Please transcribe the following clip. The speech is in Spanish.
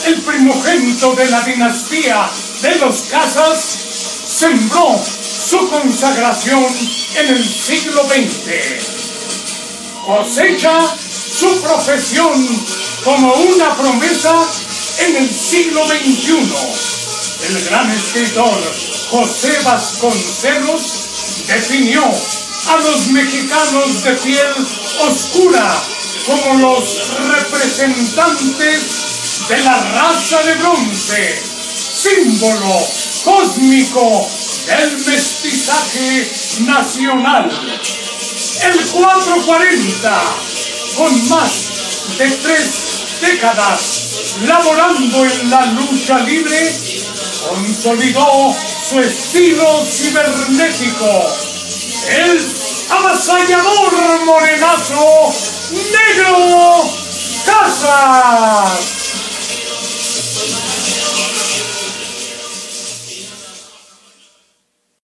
el primogénito de la dinastía de los Casas, sembró su consagración en el siglo XX. Cosecha su profesión como una promesa en el siglo XXI. El gran escritor José Vasconcelos definió a los mexicanos de piel oscura como los representantes de la raza de bronce, símbolo cósmico del mestizaje nacional. El 440, con más de 3 décadas laborando en la lucha libre, consolidó su estilo cibernético. El avasallador morenazo Negro Casas.